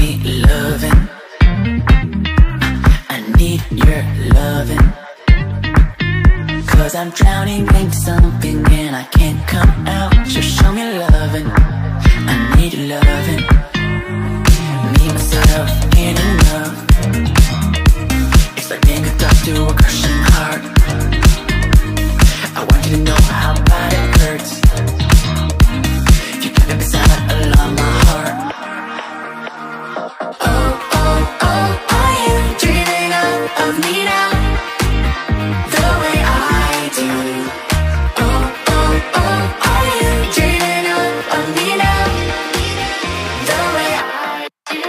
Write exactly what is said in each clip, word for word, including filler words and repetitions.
me loving. I need your loving, 'cause I'm drowning into something and I can't come out. So show me loving, I need your loving. Me, myself, ain't enough. It's like being hooked up to a crushing heart. I want you to know how bad it hurts. You got me beside along my heart. Oh, oh, oh, are you dreaming of, of me now? The way I do. Oh, oh, oh, are you dreaming of, of me now? The way I do.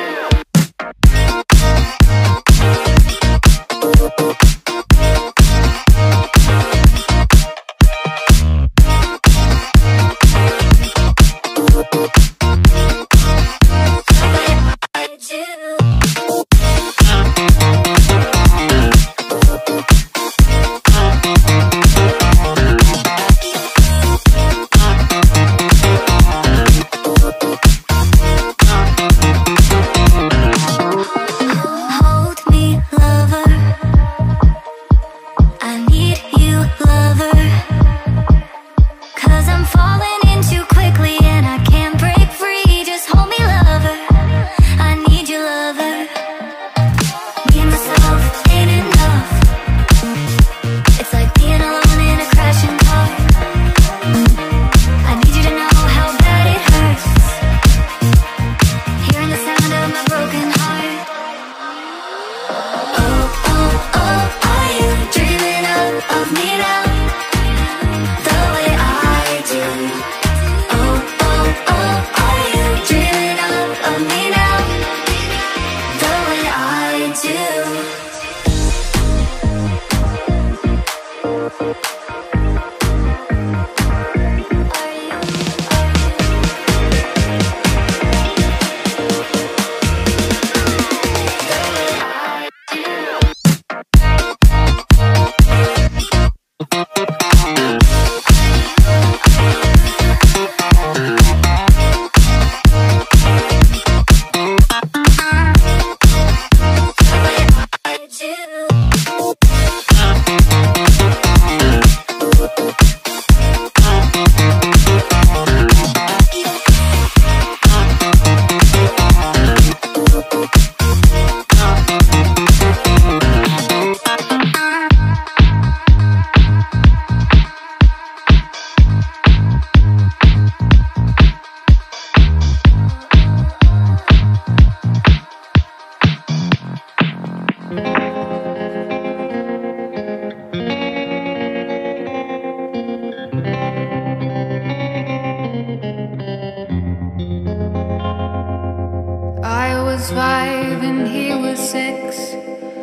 Five and he was six.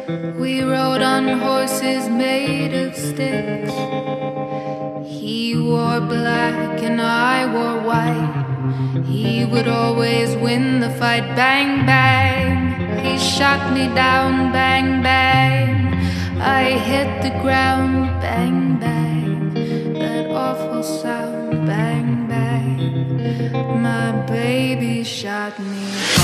We rode on horses made of sticks. He wore black and I wore white. He would always win the fight. Bang, bang, he shot me down. Bang, bang, I hit the ground. Bang, bang, that awful sound. Bang, bang, my baby shot me.